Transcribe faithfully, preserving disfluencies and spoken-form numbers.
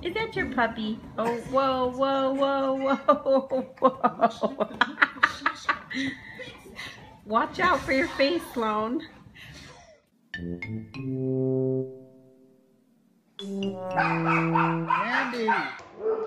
Is that your puppy? Oh, whoa, whoa, whoa, whoa, whoa. Watch out for your face, Sloan. Andy.